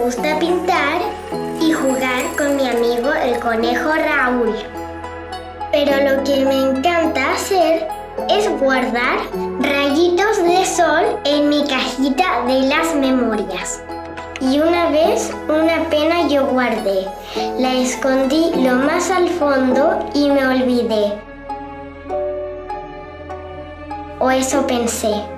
gusta pintar y jugar con mi amigo el conejo Raúl. Pero lo que me encanta hacer es guardar rayitos de sol en mi cajita de las memorias. Y una vez una pena yo guardé, la escondí lo más al fondo y me olvidé. O eso pensé.